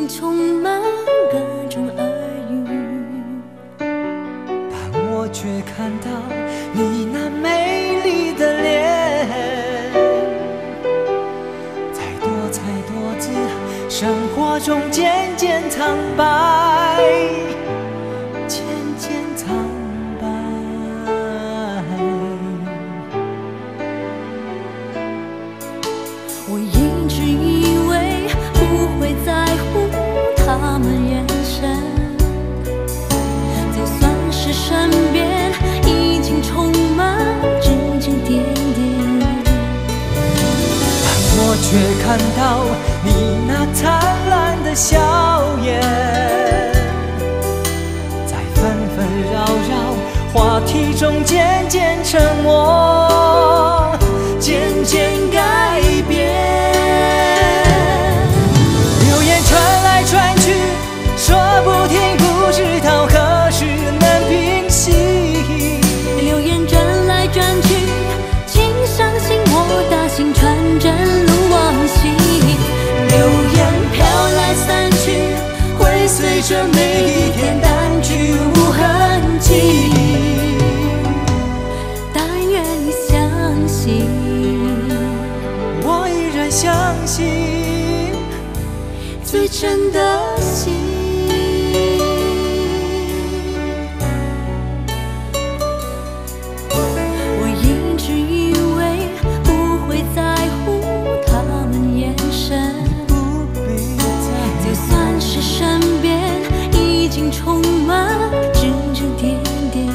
经充满各种耳语， 但我却看到你那美丽的脸。再多姿，生活中渐渐苍白，渐渐苍白。 我一直以为不会在乎他们眼神，就算是身边已经充满指指点点， 但我却看到你那灿烂的笑颜，在纷纷扰扰话题中渐渐沉默，渐渐改变。流言传来传去，说不停，不知道何时能平息。 流言转来转去，请相信我大心传真路往昔。流言飘来散去，会随着每一天淡去无痕迹。但愿你相信， 我依然相信最真的心。我一直以为不会在乎他们眼神， 不必再就算是身边已经充满指指点点，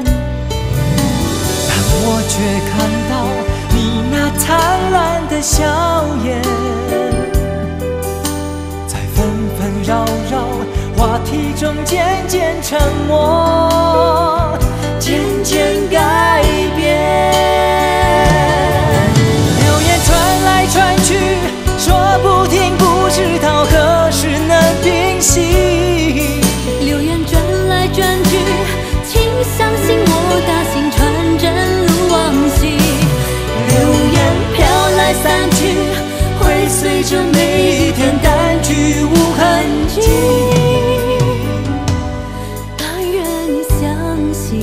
但我却看到你那灿烂的笑颜，在纷纷扰扰话题中渐渐沉默，渐渐改变。流言传来传去，说不停，不知道何时能平息。 流言转来转去，请相信我大心传真路往昔。流言飘来散去，会随着每一天淡去无痕迹。但愿你相信，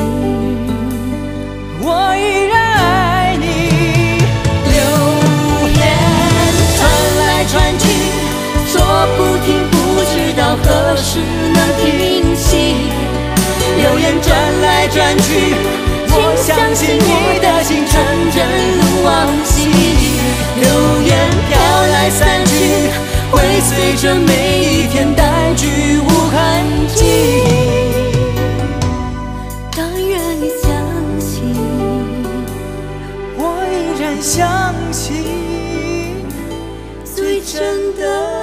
我依然爱你。 流言传来传去，说不停，不知道何时能平息。流言转来转去，我相信你的心传真路往昔。流言飘来散去，会随着每一天淡去无痕迹。但愿你相信， 我依然相信最真的